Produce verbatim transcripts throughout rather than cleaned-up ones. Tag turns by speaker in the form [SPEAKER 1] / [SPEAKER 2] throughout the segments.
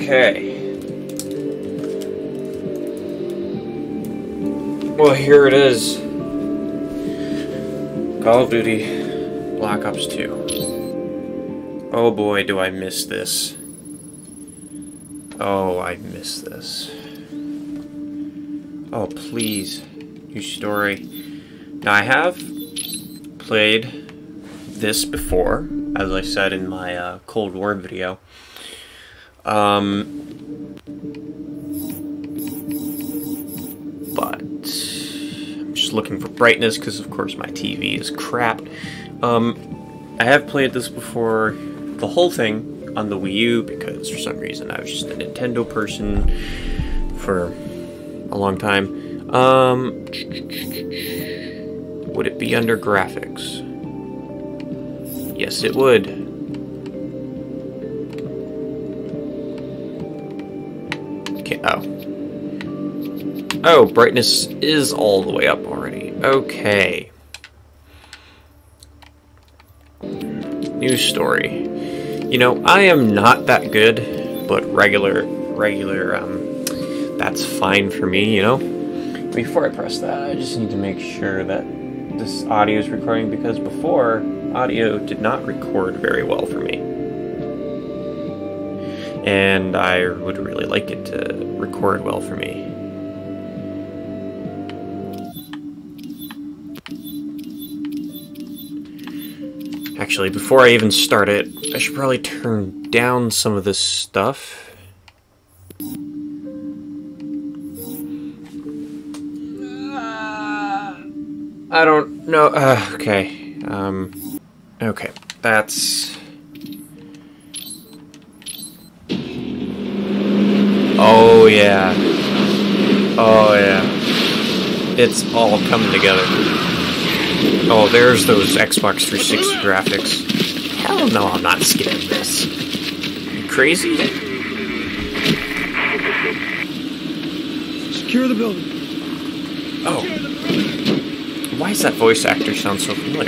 [SPEAKER 1] Okay. Well, here it is. Call of Duty Black Ops two. Oh boy, do I miss this. Oh, I miss this. Oh, please. New story. Now, I have played this before, as I said in my uh, Cold War video. Um, but I'm just looking for brightness because, of course, my T V is crap. Um, I have played this before, the whole thing on the Wii U, because for some reason I was just a Nintendo person for a long time. Um, would it be under graphics? Yes, it would. Okay, oh. Oh, brightness is all the way up already. Okay. News story. You know, I am not that good, but regular, regular, um, that's fine for me, you know? Before I press that, I just need to make sure that this audio is recording, because before, audio did not record very well for me. And I would really like it to record well for me. Actually, before I even start it, I should probably turn down some of this stuff. I don't know. Uh, okay. Um, okay. That's... Oh, yeah. Oh, yeah. It's all coming together. Oh, there's those Xbox three sixty graphics. Hell no, I'm not skipping this. You crazy?
[SPEAKER 2] Secure the building.
[SPEAKER 1] Oh. Why does that voice actor sound so familiar?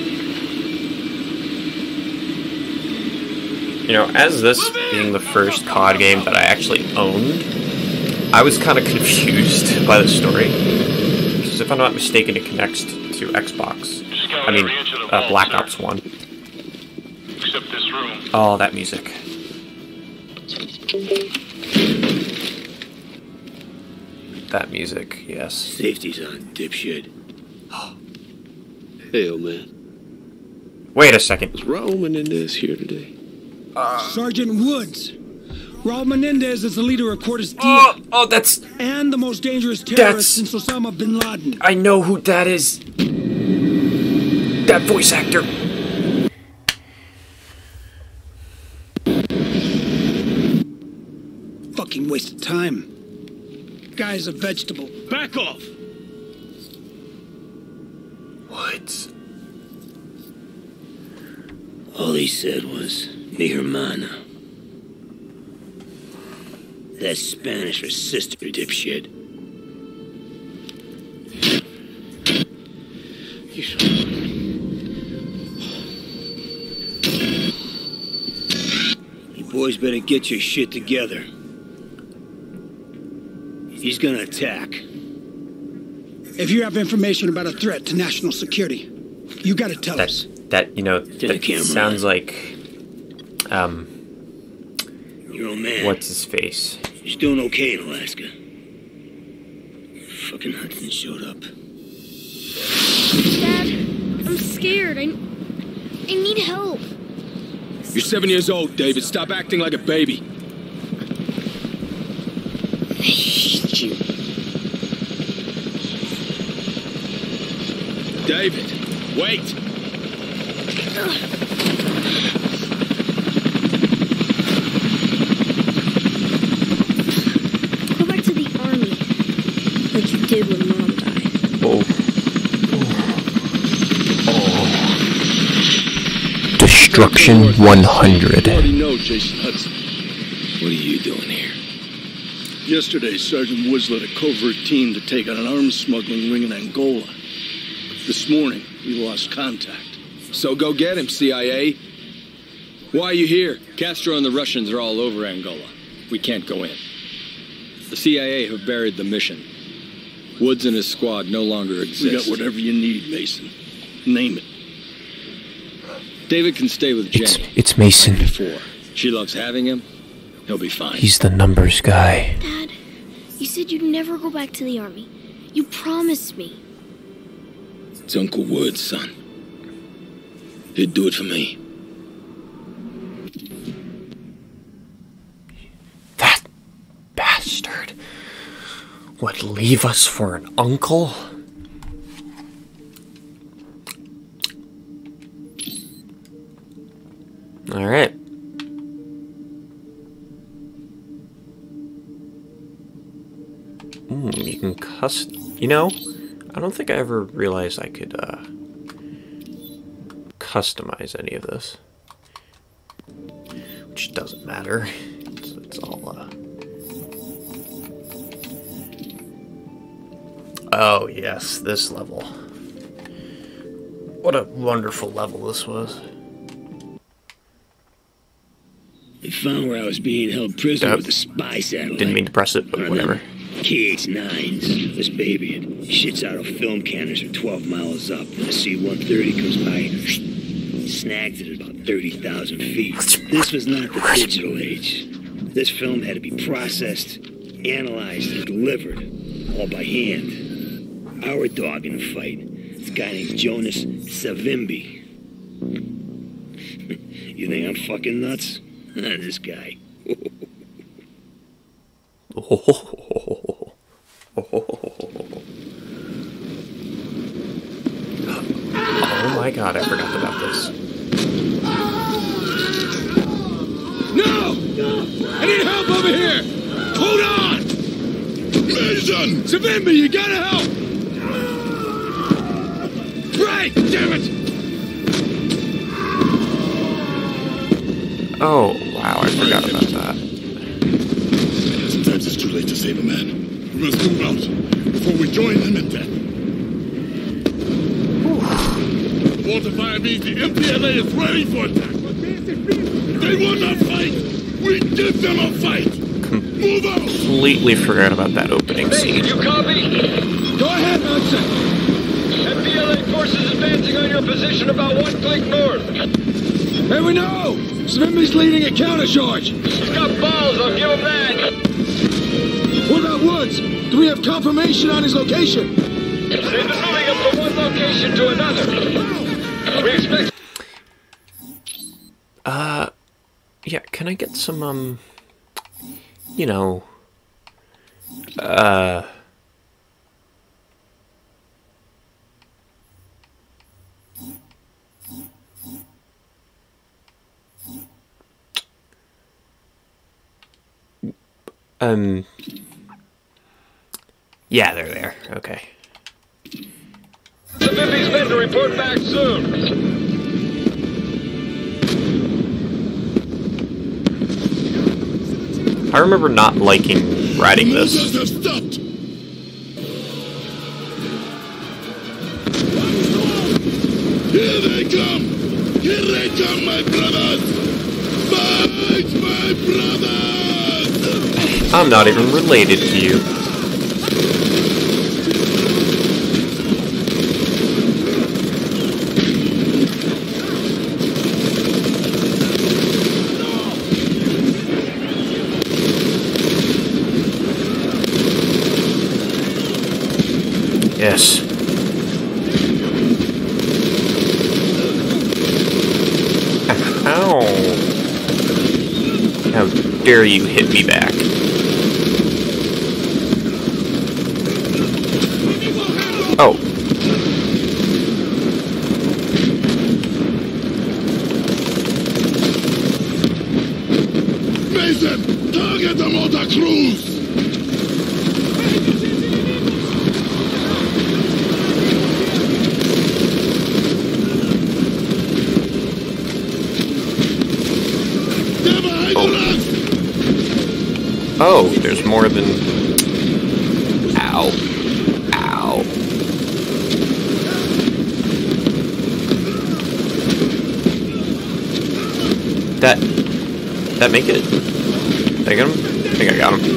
[SPEAKER 1] You know, as this being the first C O D game that I actually owned, I was kind of confused by the story. Because if I'm not mistaken, it connects to Xbox. I mean, uh, Black Ops one.
[SPEAKER 3] Except this room.
[SPEAKER 1] Oh, that music. That music, yes.
[SPEAKER 4] Safety's on, dipshit. Hey, old man.
[SPEAKER 1] Wait a second.
[SPEAKER 4] Is Raul Menendez here today?
[SPEAKER 2] Uh, Sergeant Woods. Raul Menendez is the leader of Cortes Dia.
[SPEAKER 1] Oh, oh, that's...
[SPEAKER 2] And the most dangerous terrorist
[SPEAKER 1] That's...
[SPEAKER 2] since Osama bin Laden.
[SPEAKER 1] I know who that is. That voice actor.
[SPEAKER 2] Fucking waste of time. Guy's a vegetable.
[SPEAKER 4] Back off!
[SPEAKER 1] What?
[SPEAKER 4] All he said was, mi hermana. That's Spanish for sister, dipshit. You boys better get your shit together. He's gonna attack.
[SPEAKER 2] If you have information about a threat to national security, you gotta tell
[SPEAKER 1] That's,
[SPEAKER 2] us.
[SPEAKER 1] that, you know, that sounds like, um,
[SPEAKER 4] Your old man.
[SPEAKER 1] what's his face?
[SPEAKER 4] He's doing okay in Alaska. Fucking Hudson showed up.
[SPEAKER 5] Dad, I'm scared. I, I need help.
[SPEAKER 6] You're seven years old, David. Stop acting like a baby.
[SPEAKER 5] I hate you.
[SPEAKER 6] David, wait!
[SPEAKER 5] Go back to the army, like you did when Mom died.
[SPEAKER 1] Oh. Oh. Destruction one hundred.
[SPEAKER 6] You already know Jason Hudson.
[SPEAKER 4] What are you doing here?
[SPEAKER 6] Yesterday, Sergeant Woods led a covert team to take out an arms smuggling ring in Angola. This morning, we lost contact. So go get him, C I A. Why are you here?
[SPEAKER 7] Castro and the Russians are all over Angola. We can't go in. The C I A have buried the mission. Woods and his squad no longer exist.
[SPEAKER 6] We got whatever you need, Mason. Name it.
[SPEAKER 7] David can stay with Jenny.
[SPEAKER 1] It's, it's Mason.
[SPEAKER 7] Like before. She loves having him. He'll be fine.
[SPEAKER 1] He's the numbers guy.
[SPEAKER 5] Dad, you said you'd never go back to the army. You promised me.
[SPEAKER 4] It's Uncle Woods, son. He'd do it for me.
[SPEAKER 1] That bastard would leave us for an uncle? Alright. Ooh, you can custom. You know, I don't think I ever realized I could uh, customize any of this. Which doesn't matter. It's, it's all. Uh... Oh, yes, this level. What a wonderful level this was.
[SPEAKER 4] They found where I was being held prisoner
[SPEAKER 1] Yep.
[SPEAKER 4] with a spy satellite.
[SPEAKER 1] Didn't mean to press it, but whatever.
[SPEAKER 4] K H nines. This baby, it shits out of film cannons from twelve miles up. And the C one thirty comes by, snags it at about thirty thousand feet. This was not the digital age. This film had to be processed, analyzed, and delivered, all by hand. Our dog in the fight, this guy named Jonas Savimbi. You think I'm fucking nuts? This guy.
[SPEAKER 1] Oh my god, I forgot about this.
[SPEAKER 6] No! I need help over here! Hold on! Mason! Savimbi, you gotta help! Right! Damn it!
[SPEAKER 1] Oh, wow, I forgot about that.
[SPEAKER 8] Sometimes it's too late to save a man. We must move out before we join them in death. Water fire means the M P L A is ready for attack. They will not fight! We give them a fight! Move out!
[SPEAKER 1] Completely forgot about that opening scene.
[SPEAKER 9] You copy?
[SPEAKER 6] Go ahead, Hudson!
[SPEAKER 9] M P L A forces advancing on your position about one click north.
[SPEAKER 6] Hey, we know! Savimbi's leading a countercharge!
[SPEAKER 9] He's got balls, I'll give him that.
[SPEAKER 6] What about Woods? Do we have confirmation on his location?
[SPEAKER 9] They've been moving him from one location to another. We expect...
[SPEAKER 1] Uh, yeah, can I get some, um, you know, uh... Um, yeah, they're there. Okay.
[SPEAKER 9] Savimbi's men to report back soon.
[SPEAKER 1] I remember not liking riding this.
[SPEAKER 8] Have stopped. Here they come! Here they come, my brothers! Fight, my brothers!
[SPEAKER 1] I'm not even related to you. Yes. Ow. How dare you hit me back? Oh.
[SPEAKER 8] Mason, target the Motor Cruise!
[SPEAKER 1] Oh, there's more than... Ow. Ow. That... That make it? Did I get him? think I got him.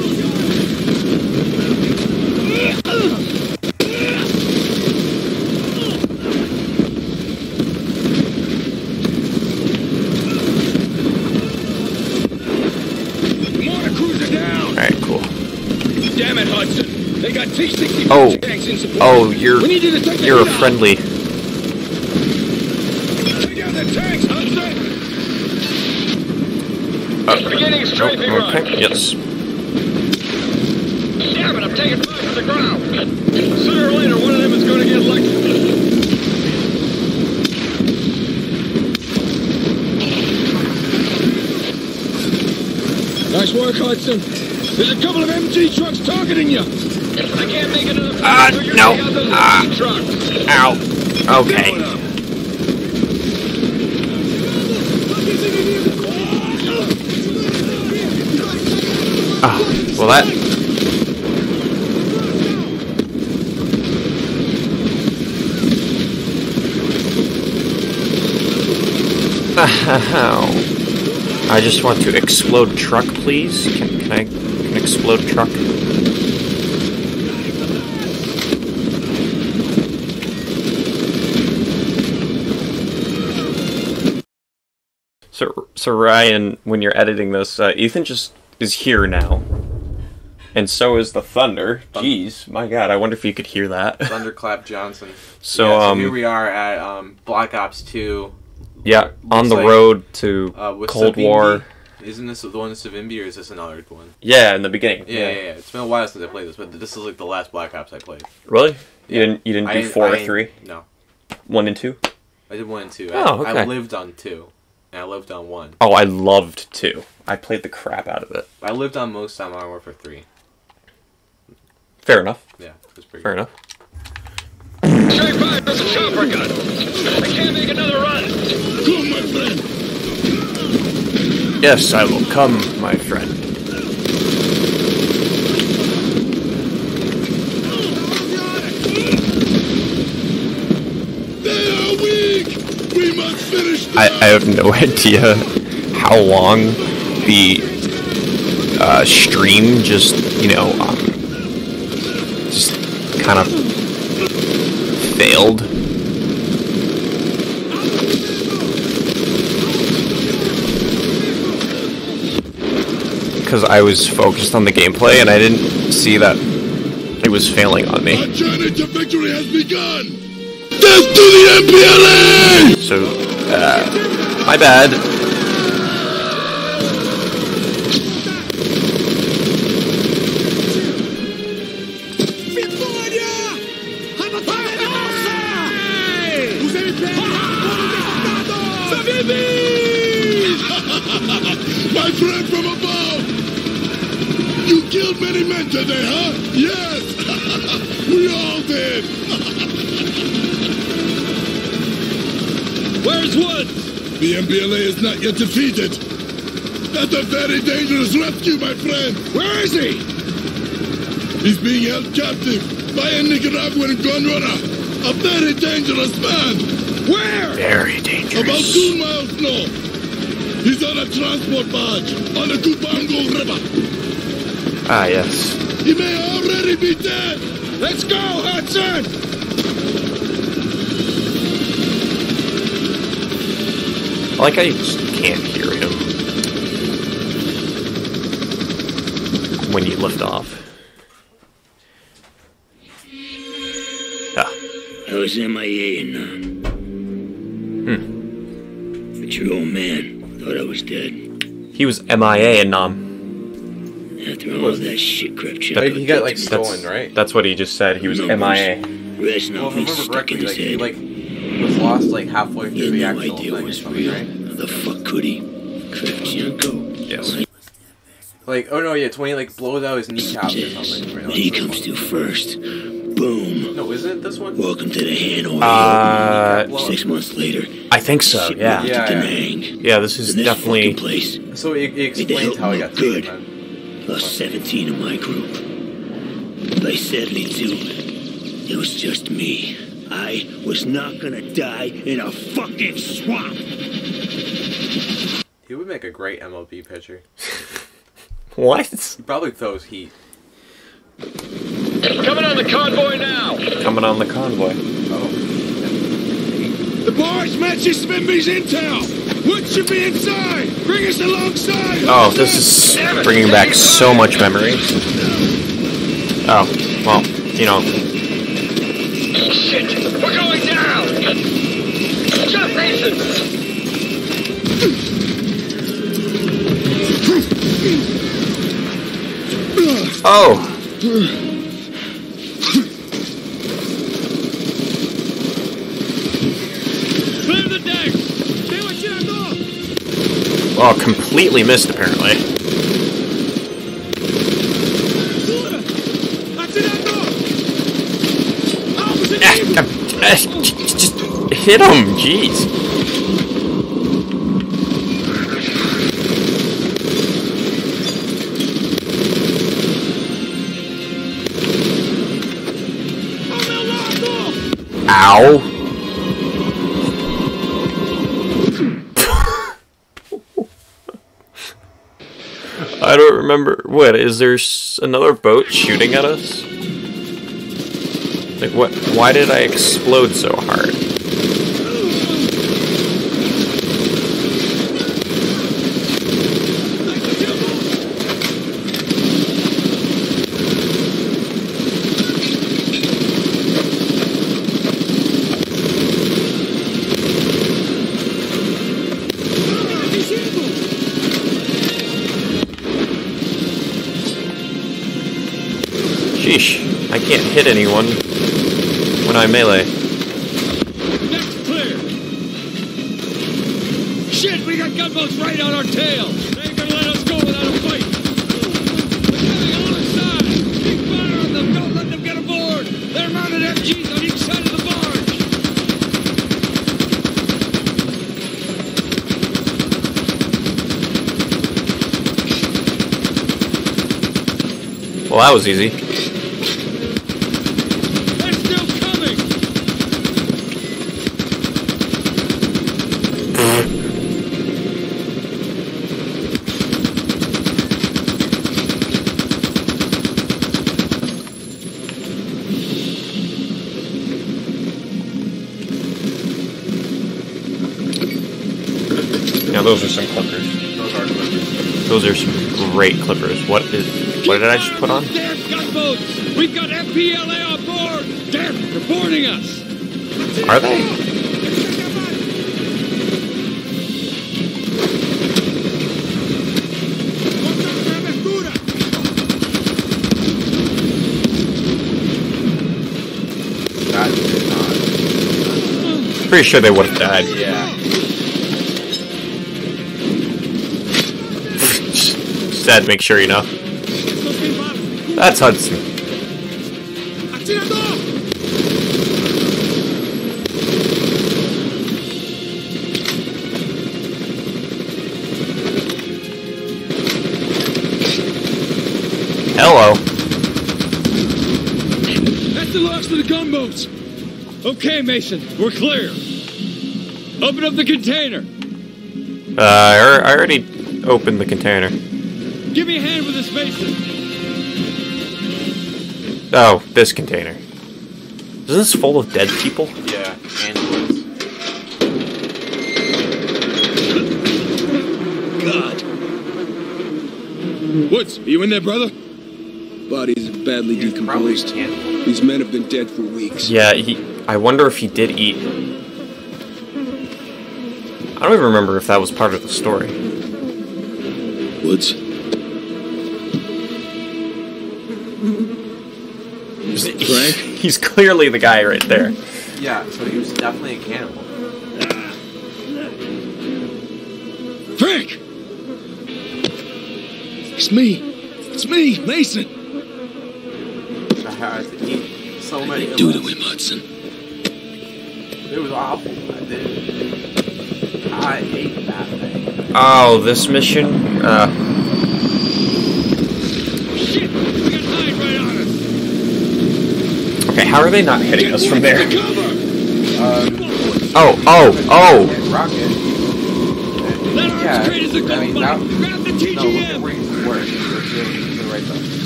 [SPEAKER 8] Mortar cruiser down.
[SPEAKER 1] Alright, cool.
[SPEAKER 8] Damn it, Hudson. They got T sixty
[SPEAKER 1] Oh,
[SPEAKER 8] tanks in support.
[SPEAKER 1] oh, you're
[SPEAKER 8] We need you to take the
[SPEAKER 1] you're a
[SPEAKER 8] heat out.
[SPEAKER 1] friendly.
[SPEAKER 8] Take out the tanks, Hudson.
[SPEAKER 1] Uh,
[SPEAKER 9] Beginning strafing
[SPEAKER 1] oh,
[SPEAKER 9] run.
[SPEAKER 1] okay, yes.
[SPEAKER 9] Damn it, I'm taking fire from the ground. Sooner or later, one of them is going to get electrocuted.
[SPEAKER 8] Nice work, Hudson. There's a couple of M G trucks targeting you.
[SPEAKER 9] I can't make another
[SPEAKER 1] Ah,
[SPEAKER 9] so you're
[SPEAKER 1] no.
[SPEAKER 9] taking out those
[SPEAKER 1] Ah.
[SPEAKER 9] trucks.
[SPEAKER 1] Ow. Okay. Ah, well that... I just want to explode truck, please. Can, can I can explode truck? So, so Ryan, when you're editing this, uh, Ethan just is here now, and so is the thunder. Jeez, my God! I wonder if you could hear that.
[SPEAKER 10] Thunderclap Johnson.
[SPEAKER 1] So,
[SPEAKER 10] yeah, so
[SPEAKER 1] um,
[SPEAKER 10] here we are at um, Black Ops two.
[SPEAKER 1] Yeah, on the
[SPEAKER 10] like,
[SPEAKER 1] road to
[SPEAKER 10] uh, with
[SPEAKER 1] Cold
[SPEAKER 10] Savimbi.
[SPEAKER 1] War.
[SPEAKER 10] Isn't this the one with Savimbi, or is this another one?
[SPEAKER 1] Yeah, in the beginning.
[SPEAKER 10] Yeah, yeah, yeah. It's been a while since I played this, but this is like the last Black Ops I played.
[SPEAKER 1] Really? You
[SPEAKER 10] Yeah.
[SPEAKER 1] didn't? You didn't
[SPEAKER 10] I
[SPEAKER 1] do
[SPEAKER 10] didn't-
[SPEAKER 1] four
[SPEAKER 10] I
[SPEAKER 1] or
[SPEAKER 10] didn't-
[SPEAKER 1] three?
[SPEAKER 10] No.
[SPEAKER 1] One and two?
[SPEAKER 10] I did one and two.
[SPEAKER 1] Oh,
[SPEAKER 10] I,
[SPEAKER 1] okay.
[SPEAKER 10] I lived on two, and I lived on one.
[SPEAKER 1] Oh, I loved two. I played the crap out of it.
[SPEAKER 10] I lived on most on Modern Warfare three.
[SPEAKER 1] Fair enough.
[SPEAKER 10] Yeah, it was pretty
[SPEAKER 1] Fair
[SPEAKER 10] good.
[SPEAKER 1] enough.
[SPEAKER 9] Straight fire, there's a chopper gun. I can't make another run.
[SPEAKER 8] Come, my friend.
[SPEAKER 1] Yes, I will come, my friend.
[SPEAKER 8] They are weak. We must finish them.
[SPEAKER 1] I, I have no idea how long the uh, stream just, you know, um, just kind of failed. Because I was focused on the gameplay and I didn't see that it was failing on me.
[SPEAKER 8] Our journey to victory has begun. Death to the M P L A!
[SPEAKER 1] So, uh, my bad.
[SPEAKER 8] My friend from above! You killed many men today, huh? Yes! We all did! Where's Woods? The M P L A is not yet defeated. That's a very dangerous rescue, my friend. Where is he? He's being held captive by a Nicaraguan gun runner. A very dangerous man. Where?
[SPEAKER 1] Very dangerous.
[SPEAKER 8] About two miles north. He's on a transport barge on the Cubango River.
[SPEAKER 1] Ah, yes.
[SPEAKER 8] He may already be dead. Let's go, Hudson!
[SPEAKER 1] I like how you just can't hear him when you lift off. Ah.
[SPEAKER 4] I was M I A in Nam.
[SPEAKER 1] Hmm.
[SPEAKER 4] But your old man thought I was dead.
[SPEAKER 1] He was M I A in Nam.
[SPEAKER 4] After all that shit crap shit.
[SPEAKER 10] Like, he got like
[SPEAKER 1] That's,
[SPEAKER 10] stolen, right?
[SPEAKER 1] that's what he just said. He was M I A.
[SPEAKER 4] Rest
[SPEAKER 10] Well, if I
[SPEAKER 4] nothing
[SPEAKER 10] remember
[SPEAKER 4] stuck in
[SPEAKER 10] correctly,
[SPEAKER 4] his
[SPEAKER 10] like he
[SPEAKER 4] head.
[SPEAKER 10] like was lost like halfway
[SPEAKER 4] He
[SPEAKER 10] through
[SPEAKER 4] had
[SPEAKER 10] the
[SPEAKER 4] no
[SPEAKER 10] actual
[SPEAKER 4] idea
[SPEAKER 10] thing
[SPEAKER 4] it
[SPEAKER 10] or
[SPEAKER 4] was
[SPEAKER 10] something,
[SPEAKER 4] real.
[SPEAKER 10] right?
[SPEAKER 4] How the fuck could he? Kravchenko.
[SPEAKER 1] Yes.
[SPEAKER 10] Like, oh no, yeah, twenty like blows out his kneecaps or something. Right?
[SPEAKER 4] But he comes to first. Boom.
[SPEAKER 10] No, isn't it this one?
[SPEAKER 4] Welcome to the Hanoi.
[SPEAKER 1] Uh,
[SPEAKER 4] Six months later.
[SPEAKER 1] I think so, yeah.
[SPEAKER 10] Yeah,
[SPEAKER 4] To
[SPEAKER 10] yeah.
[SPEAKER 4] Da Nang.
[SPEAKER 1] Yeah, this is
[SPEAKER 4] In this
[SPEAKER 1] definitely...
[SPEAKER 4] fucking place.
[SPEAKER 10] So it, it explains how he got
[SPEAKER 4] Good.
[SPEAKER 10] taken. Man.
[SPEAKER 4] Lost seventeen of my group. But sadly too, it was just me. I was not gonna die in a fucking swamp.
[SPEAKER 10] He would make a great M L B pitcher.
[SPEAKER 1] What?
[SPEAKER 10] He probably throws heat.
[SPEAKER 9] Coming on the convoy now.
[SPEAKER 1] Coming on the convoy.
[SPEAKER 10] Oh.
[SPEAKER 8] The boys matches Smimby's intel. What should be inside? Bring us alongside.
[SPEAKER 1] Oh, this is bringing back so much memory. Oh, well, you know.
[SPEAKER 9] Shit, we're going down. Jump, Mason.
[SPEAKER 1] Oh.
[SPEAKER 9] Clear the deck. Stay with you, go.
[SPEAKER 1] Oh, completely missed apparently. Just hit him, jeez. Ow. I don't remember. What, is there s another boat shooting at us? Like, what? Why did I explode so hard? Sheesh, I can't hit anyone when I melee.
[SPEAKER 9] Next clear. Shit, we got gunboats right on our tail. They ain't gonna let us go without a fight. We're coming on our side. Keep fire on them. Don't let them get aboard. They're mounted M Gs on each side of the barge.
[SPEAKER 1] Well, that was easy. Now those are some clippers.
[SPEAKER 10] Those are clippers.
[SPEAKER 1] Those are some great clippers. What is? What did I just put on?
[SPEAKER 9] Damn gunboats! We've got M P L A on board. Damn, they're boarding us.
[SPEAKER 1] Are they? Pretty sure they would have died.
[SPEAKER 10] Yeah.
[SPEAKER 1] Just had to make sure, you know. That's Hudson. Hello.
[SPEAKER 9] That's the last of the gunboats. Okay, Mason, we're clear. Open up the container.
[SPEAKER 1] Uh, I I already opened the container.
[SPEAKER 9] Give me a hand with this, Mason.
[SPEAKER 1] Oh, this container. Isn't this full of dead people?
[SPEAKER 10] Yeah, and woods.
[SPEAKER 8] God. Woods, are you in there, brother? Bodies are badly decomposed. These men have been dead for weeks.
[SPEAKER 1] Yeah, he. I wonder if he did eat. I don't even remember if that was part of the story.
[SPEAKER 8] Woods.
[SPEAKER 1] Frank? He's clearly the guy right there.
[SPEAKER 10] Yeah, so he was definitely a cannibal.
[SPEAKER 8] Frank! It's me. It's me, Mason.
[SPEAKER 10] I had to eat so many.
[SPEAKER 8] Do to him, Hudson.
[SPEAKER 10] It was awful. I did. I hate that thing.
[SPEAKER 1] Oh, this mission? Uh.
[SPEAKER 9] Shit! We got nine right on us!
[SPEAKER 1] Okay, how are they not hitting us from there?
[SPEAKER 10] Um,
[SPEAKER 1] Oh, oh, oh!
[SPEAKER 10] Rocket. And
[SPEAKER 9] That arm's
[SPEAKER 10] Yeah,
[SPEAKER 9] straight as a
[SPEAKER 10] I
[SPEAKER 9] go,
[SPEAKER 10] mean,
[SPEAKER 9] buddy.
[SPEAKER 10] that-
[SPEAKER 9] Grab the T
[SPEAKER 10] No,
[SPEAKER 9] G
[SPEAKER 10] look at
[SPEAKER 9] M.
[SPEAKER 10] where he's working. Look to the right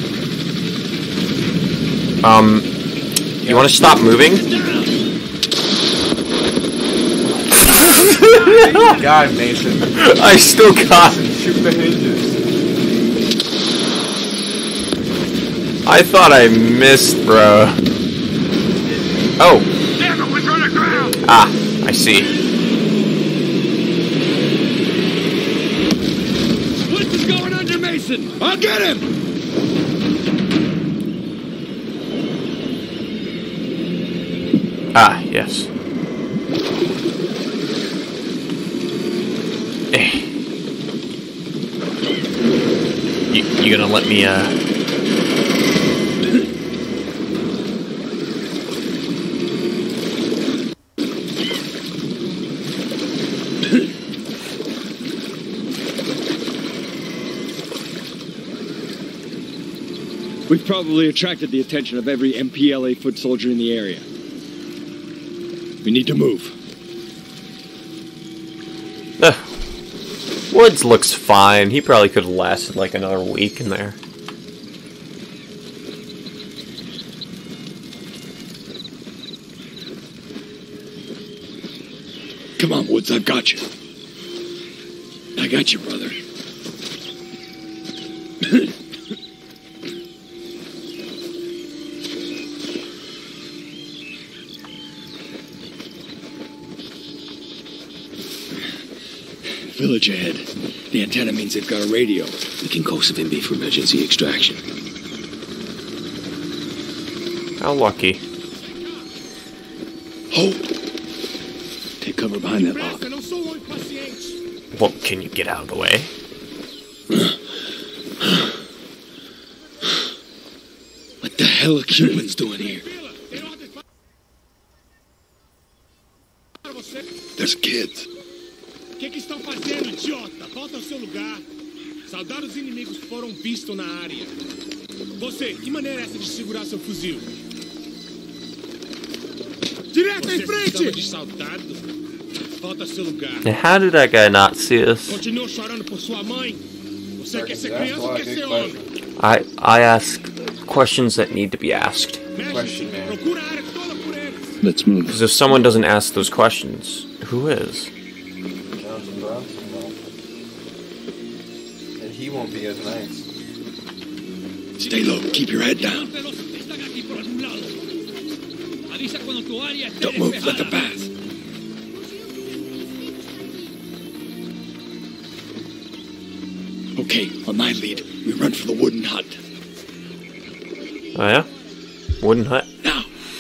[SPEAKER 10] side.
[SPEAKER 1] Um, you want to stop moving?
[SPEAKER 10] God, Mason.
[SPEAKER 1] I still got.
[SPEAKER 10] Shoot the hinges.
[SPEAKER 1] I thought I missed, bro. Oh.
[SPEAKER 3] Damn it, we're on the ground!
[SPEAKER 1] Ah, I see.
[SPEAKER 9] Woods is going under Mason.
[SPEAKER 8] I'll get him!
[SPEAKER 1] Ah, yes. Eh. You, you gonna let me, uh...
[SPEAKER 7] We've probably attracted the attention of every M P L A foot soldier in the area. We need to move.
[SPEAKER 1] Uh, Woods looks fine. He probably could have lasted like another week in there.
[SPEAKER 7] Come on, Woods, I've got you. I got you, brother. Village ahead. The antenna means they've got a radio.
[SPEAKER 4] We can call Savimbi for emergency extraction.
[SPEAKER 1] How lucky.
[SPEAKER 7] Hold! Take cover behind that log.
[SPEAKER 1] Well, can you get out of the way?
[SPEAKER 7] What the hell are Cubans doing here? There's kids.
[SPEAKER 11] O que, que estão fazendo, idiota? Volta ao seu lugar. Soldados inimigos foram vistos na área. Você, que maneira é essa de segurar seu fuzil? Direto em frente! Você de soldado? Volta ao seu lugar.
[SPEAKER 1] And how did that guy not see us?
[SPEAKER 11] Continua chorando por sua mãe? Você quer ser criança ou quer ser homem?
[SPEAKER 1] I I ask questions that need to be asked.
[SPEAKER 11] Question, man. Procura a área toda por eles.
[SPEAKER 7] Let's move.
[SPEAKER 1] Because if someone doesn't ask those questions, who is?
[SPEAKER 10] Johnson Bronson won't. And he won't be as nice.
[SPEAKER 7] Stay low. Keep your head down.
[SPEAKER 9] Están aquí por algún lado. Avisa cuando tu área esté
[SPEAKER 7] Don't move. Let them
[SPEAKER 9] despejada.
[SPEAKER 7] pass. Okay, on my lead, we run for the wooden hut.
[SPEAKER 1] Oh yeah? Wooden hut?
[SPEAKER 7] Now.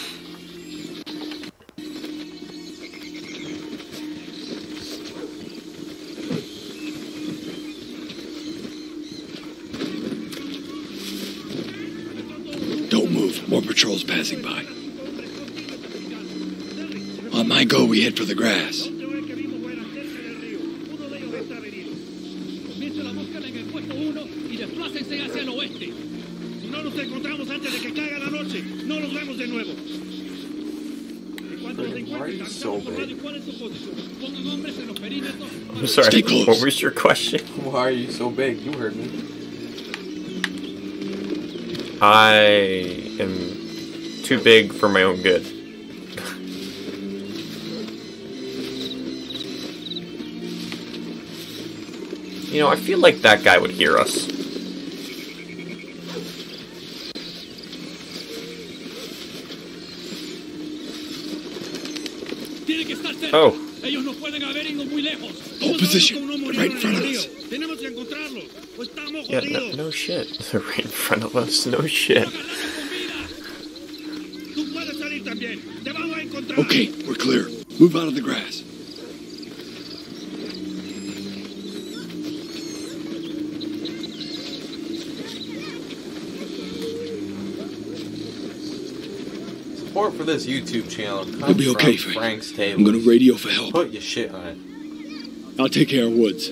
[SPEAKER 7] Don't move. More patrols passing by. On my go, we head for the grass.
[SPEAKER 9] Comience la búsqueda en el puesto uno y desplácense hacia el oeste.
[SPEAKER 11] Si no nos encontramos antes de que caiga la noche, no nos vemos de nuevo. En cuanto nos encuentren,
[SPEAKER 10] so
[SPEAKER 11] avisamos por radio
[SPEAKER 10] big?
[SPEAKER 11] cuál es su posición.
[SPEAKER 9] Pongan hombres en los perímetros.
[SPEAKER 1] I'm sorry.
[SPEAKER 7] Stay close.
[SPEAKER 1] What was your question?
[SPEAKER 10] Why are you so big? You heard me.
[SPEAKER 1] I am too big for my own good. You know, I feel like that guy would hear us.
[SPEAKER 9] Tiene que estar cerca.
[SPEAKER 1] Oh.
[SPEAKER 9] Ellos no pueden haber ido muy lejos.
[SPEAKER 7] Hold position. Right in front of us.
[SPEAKER 11] Tenemos que encontrarlos. O estamos
[SPEAKER 1] Yeah, no,
[SPEAKER 11] jodidos.
[SPEAKER 1] no shit. They're right in front of us. No shit.
[SPEAKER 11] Tú puedes salir también. Te vamos a encontrar.
[SPEAKER 7] Okay, we're clear. Move out of the grass.
[SPEAKER 10] Support for this YouTube channel comes
[SPEAKER 7] You'll be okay,
[SPEAKER 10] from
[SPEAKER 7] Frank.
[SPEAKER 10] Frank's Table.
[SPEAKER 7] I'm gonna radio for help.
[SPEAKER 10] Put your shit on it.
[SPEAKER 7] I'll take care of Woods.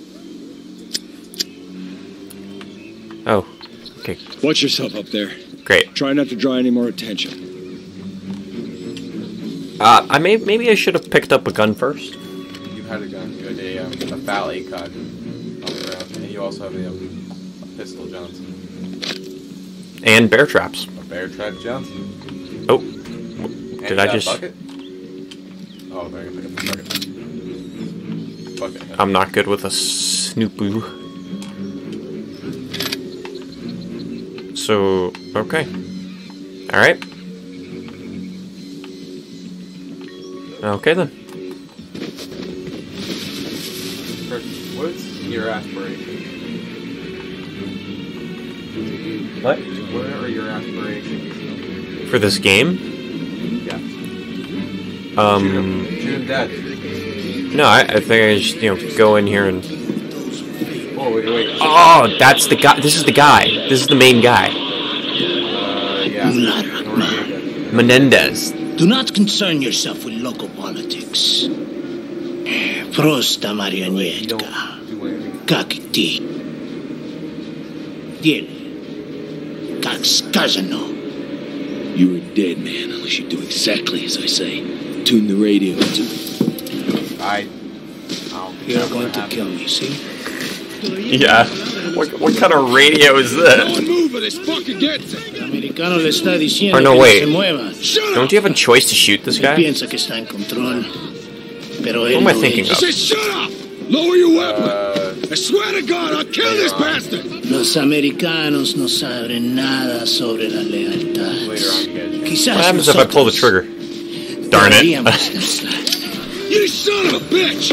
[SPEAKER 1] Oh. Okay.
[SPEAKER 7] Watch yourself up there.
[SPEAKER 1] Great.
[SPEAKER 7] Try not to draw any more attention.
[SPEAKER 1] Uh, I may maybe I should have picked up a gun first.
[SPEAKER 10] You had a gun. You had a, um, a Fal A C O D around, and you also have a, um, a pistol Johnson.
[SPEAKER 1] And bear traps.
[SPEAKER 10] A bear trap Johnson.
[SPEAKER 1] Oh,
[SPEAKER 10] And
[SPEAKER 1] did
[SPEAKER 10] you
[SPEAKER 1] I
[SPEAKER 10] got a
[SPEAKER 1] just?
[SPEAKER 10] bucket? Oh, there you go. Bucket. Bucket.
[SPEAKER 1] I'm not good with a snoopoo. So okay, all right. Okay then.
[SPEAKER 10] What's your aspiration?
[SPEAKER 1] What?
[SPEAKER 10] What are your aspirations?
[SPEAKER 1] For this game?
[SPEAKER 10] Yeah.
[SPEAKER 1] Um.
[SPEAKER 10] Shoot him. Shoot him dead.
[SPEAKER 1] No, I, I think I just, you know, go in here and...
[SPEAKER 10] Oh, wait, wait.
[SPEAKER 1] Oh, that's the guy. This is the guy. This is the main guy.
[SPEAKER 10] Uh, yeah.
[SPEAKER 1] Menendez.
[SPEAKER 4] Do not concern yourself with local politics. Prosta marionetka. Как ты. Делай. Как сказано.
[SPEAKER 12] You are dead, man, unless you do exactly as I say. Tune the radio to...
[SPEAKER 10] I... I'll
[SPEAKER 4] You're going to kill me, see?
[SPEAKER 1] Yeah. What, what kind of radio is this?
[SPEAKER 11] Move or this fucker gets it.
[SPEAKER 4] Americano le está diciendo
[SPEAKER 1] Or no,
[SPEAKER 4] que
[SPEAKER 1] wait.
[SPEAKER 4] se mueva.
[SPEAKER 1] Don't you have a choice to shoot this guy?
[SPEAKER 4] Piensa que está en control. Pero
[SPEAKER 1] What
[SPEAKER 4] él
[SPEAKER 1] am I
[SPEAKER 4] no
[SPEAKER 1] thinking
[SPEAKER 4] es.
[SPEAKER 1] of?
[SPEAKER 11] Say, shut up! Lower your weapon! I swear to God, I'll kill this bastard!
[SPEAKER 4] Los americanos no saben nada sobre la lealtad. Quizás
[SPEAKER 1] What happens if I pull the trigger? Darn it.
[SPEAKER 11] You son of a bitch!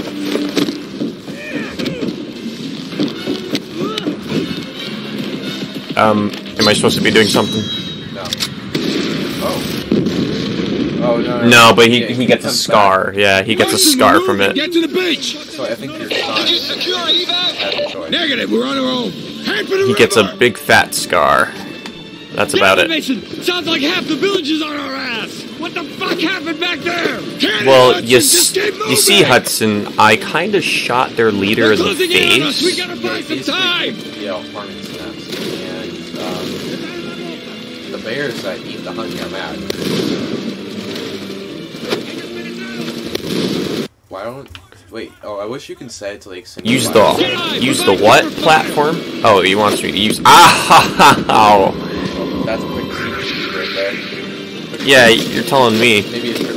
[SPEAKER 1] Um, am I supposed to be doing something?
[SPEAKER 10] No. Oh. Oh, no, no.
[SPEAKER 1] No, but he,
[SPEAKER 10] Yeah,
[SPEAKER 1] he gets a
[SPEAKER 10] comes
[SPEAKER 1] scar. Yeah, he gets a scar from it.
[SPEAKER 11] Get to the beach!
[SPEAKER 10] So I think your son has a choice.
[SPEAKER 11] Negative, we're on our own. Head for the
[SPEAKER 1] He gets
[SPEAKER 11] river.
[SPEAKER 1] a big fat scar. That's about it.
[SPEAKER 9] Mason, sounds like half the village is on our ass. What the fuck happened back there?
[SPEAKER 1] Well, you, s you see, Hudson, I kind of shot their leader in the
[SPEAKER 9] Closing in on us. We
[SPEAKER 1] face.
[SPEAKER 9] gotta buy some time.
[SPEAKER 10] Yeah, farming snaps. And um, the bears that eat the honey are mad. Why don't... Wait, oh, I wish you could say it to like...
[SPEAKER 1] Use the use the what platform? Oh, he wants me to use... Ah!
[SPEAKER 10] Oh, that's a quick secret right there.
[SPEAKER 1] Yeah, you're telling me.
[SPEAKER 10] Maybe it's for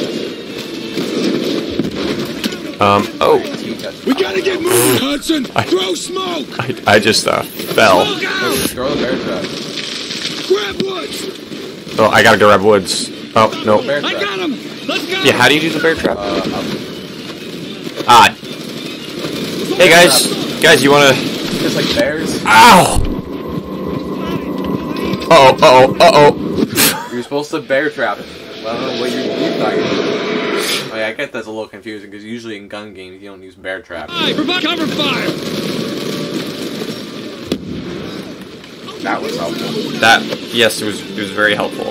[SPEAKER 1] Um, oh.
[SPEAKER 11] We gotta get moving, Hudson! Throw smoke!
[SPEAKER 1] I, I just, uh, fell.
[SPEAKER 10] Throw the bear trap.
[SPEAKER 11] Grab woods!
[SPEAKER 1] Oh, I gotta grab woods. Oh, no.
[SPEAKER 11] I got him! Let's go!
[SPEAKER 1] Yeah, how do you do the bear trap?
[SPEAKER 10] Uh,
[SPEAKER 1] Ah. Hey, guys. Guys, you wanna...
[SPEAKER 10] Just like bears?
[SPEAKER 1] Ow! Uh-oh, uh-oh, uh-oh.
[SPEAKER 10] You're supposed to bear trap it. Well, I don't know what you're, you're talking about. Oh yeah, I get that's a little confusing, because usually in gun games you don't use bear trap.
[SPEAKER 9] Hey, provide cover fire!
[SPEAKER 10] That was helpful.
[SPEAKER 1] That, yes, it was, it was very helpful.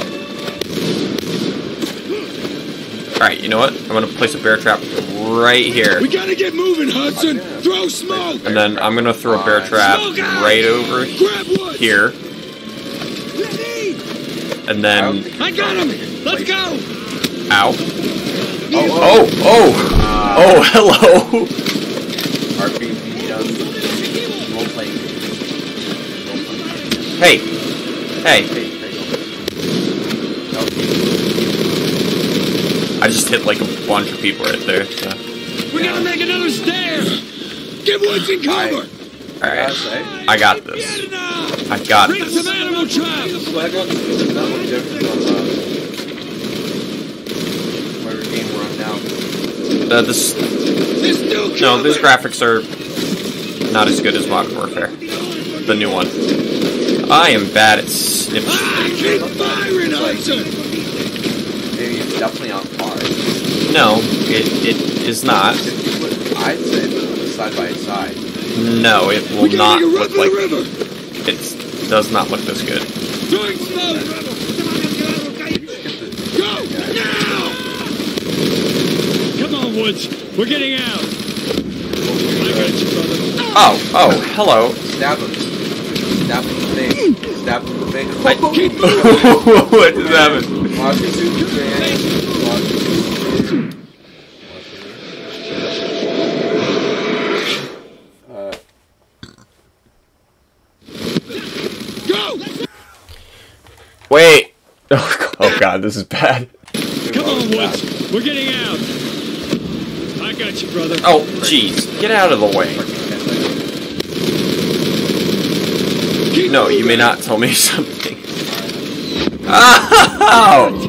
[SPEAKER 1] Alright, you know what? I'm gonna place a bear trap right here.
[SPEAKER 11] We gotta get moving, Hudson! Throw smoke!
[SPEAKER 1] And then I'm gonna throw a bear trap right over here. And then...
[SPEAKER 9] I got him! Let's go!
[SPEAKER 1] Ow. Oh, oh, oh! Oh, hello!
[SPEAKER 10] R P G done. Role playing.
[SPEAKER 1] Hey! Hey! I just hit like a bunch of people right there. So.
[SPEAKER 9] We gotta make another stair!
[SPEAKER 11] Get woods in cover!
[SPEAKER 1] Alright. I got this. I got
[SPEAKER 9] Bring
[SPEAKER 1] this.
[SPEAKER 9] some animal traps!
[SPEAKER 10] Swag up is not much different from uh, whatever game we're on now.
[SPEAKER 1] Uh, this... No, these graphics are not as good as Modern Warfare. The new one. I am bad at snip.
[SPEAKER 11] Keep firing, Hudson!
[SPEAKER 10] Maybe it's definitely on par.
[SPEAKER 1] No, it, it is not.
[SPEAKER 10] I'd say side by side.
[SPEAKER 1] No, it will
[SPEAKER 11] We
[SPEAKER 1] not
[SPEAKER 11] gotta get
[SPEAKER 1] look
[SPEAKER 11] run
[SPEAKER 1] like...
[SPEAKER 11] for the river!
[SPEAKER 1] It does not look this good.
[SPEAKER 11] Throwing smoke! Go! Now!
[SPEAKER 9] Come on, Woods. We're getting out. I got you, brother.
[SPEAKER 1] Oh, oh, hello.
[SPEAKER 10] Stab him. Stab him in the face. Stab him in the face.
[SPEAKER 1] I... What just happened?
[SPEAKER 10] Watch your Superman. Watch your Superman.
[SPEAKER 1] Wait! Oh god, this is bad.
[SPEAKER 9] Come on, Woods. We're getting out. I got you, brother.
[SPEAKER 1] Oh, jeez. Get out of the way. No, you may not tell me something. Oh!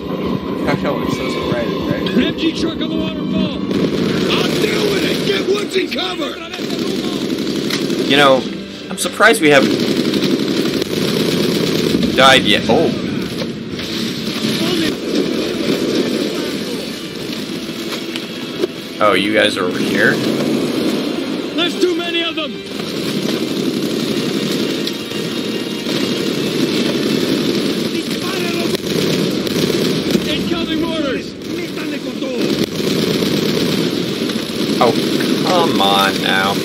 [SPEAKER 9] An M G truck on the waterfall.
[SPEAKER 8] I'll deal with it. Get Woods in cover.
[SPEAKER 1] You know, I'm surprised we haven't died yet. Oh. Oh, you guys are over here?
[SPEAKER 9] There's too many of them. Incoming mortars.
[SPEAKER 1] Oh, come on now.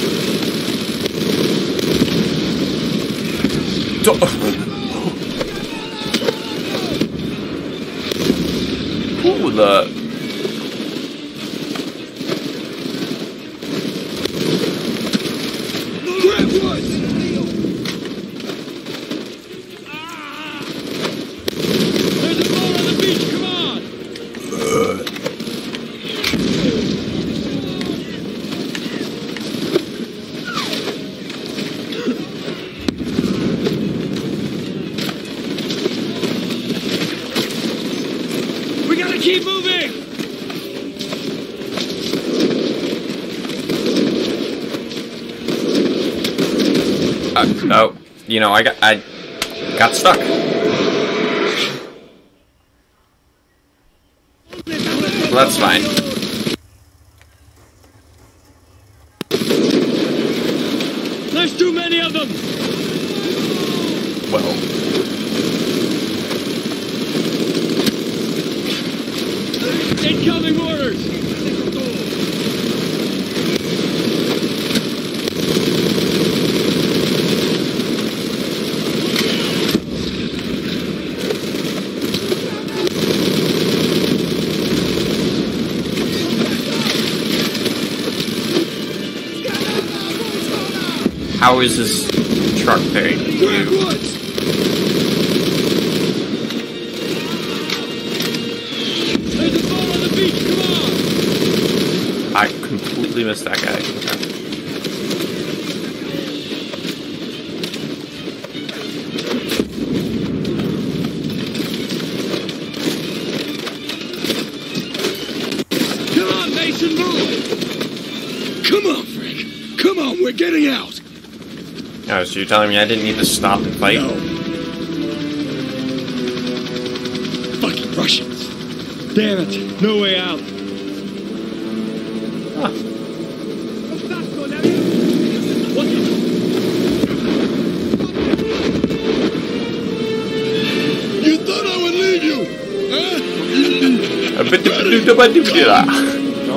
[SPEAKER 1] Ooh, the...
[SPEAKER 8] Grab Woods.
[SPEAKER 9] There's a boat on the beach. Come on. We gotta keep moving.
[SPEAKER 1] Uh, oh, you know, I got, I got stuck. Well, that's fine.
[SPEAKER 9] There's too many of them.
[SPEAKER 1] Well.
[SPEAKER 9] Incoming mortars.
[SPEAKER 1] How is this truck paying you?
[SPEAKER 9] There's a boat on the beach. Come on.
[SPEAKER 1] I completely missed that guy. Okay.
[SPEAKER 9] Come on, Mason, move.
[SPEAKER 8] Come on, Frank. Come on, we're getting out.
[SPEAKER 1] Oh, so you're telling me I didn't need to stop and fight?
[SPEAKER 8] No. Fucking Russians.
[SPEAKER 9] Damn it. No way out.
[SPEAKER 1] Huh.
[SPEAKER 8] You thought I would leave you, huh?
[SPEAKER 1] A bit of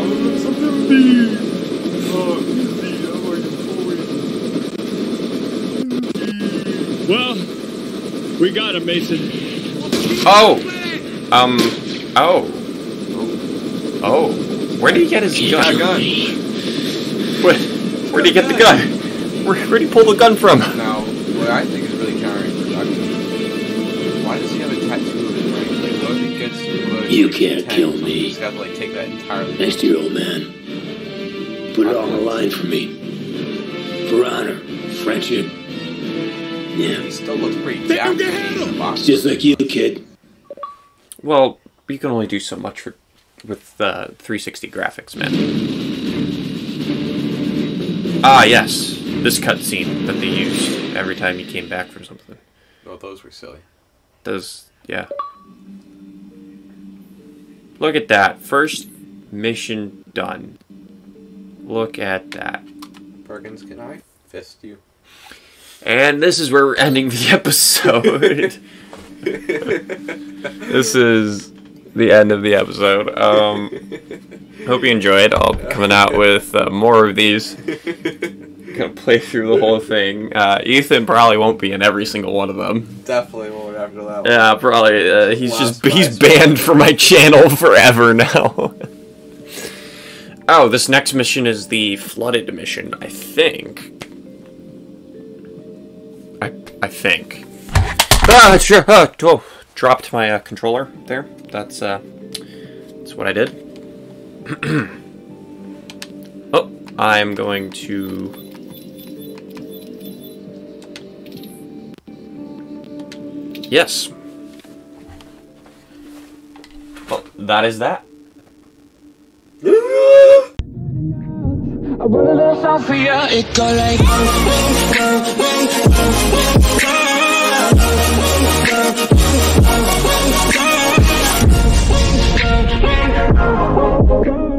[SPEAKER 9] Well, we got him, Mason.
[SPEAKER 1] Oh! Um, oh. Oh. Where did he get his gun?
[SPEAKER 10] gun.
[SPEAKER 1] Where, where'd he get the gun? Where, where'd he pull the gun from?
[SPEAKER 10] Now, what I think is really counterproductive. Why does he have a tattoo of his ring? Like, what if he gets to, uh,
[SPEAKER 12] You can't
[SPEAKER 10] ten,
[SPEAKER 12] kill
[SPEAKER 10] so
[SPEAKER 12] me.
[SPEAKER 10] He's got to, like, take that entirely.
[SPEAKER 12] Next to your old man. Put it on the line for me. For honor. Friendship. Yeah.
[SPEAKER 10] He still looks pretty jacked.
[SPEAKER 12] It's just like you, kid.
[SPEAKER 1] Well, you can only do so much for, with uh, three sixty graphics, man. Ah, yes. This cutscene that they used every time he came back from something.
[SPEAKER 10] Oh, those were silly.
[SPEAKER 1] Those, yeah. Look at that. First mission done. Look at that.
[SPEAKER 10] Perkins, can I fist you?
[SPEAKER 1] And this is where we're ending the episode. This is the end of the episode. Um, hope you enjoyed. I'll be coming out with uh, more of these. Gonna play through the whole thing. Uh, Ethan probably won't be in every single one of them.
[SPEAKER 10] Definitely won't after that one.
[SPEAKER 1] Yeah, probably. Uh, he's
[SPEAKER 10] Last
[SPEAKER 1] just he's
[SPEAKER 10] prize.
[SPEAKER 1] banned from my channel forever now. Oh, this next mission is the flooded mission, I think. I I think. Ah, sure. Uh, oh, dropped my uh, controller there. That's uh, that's what I did. Oh, I'm going to. Yes. Well, that is that.
[SPEAKER 13] I wanna dance off for you, it go like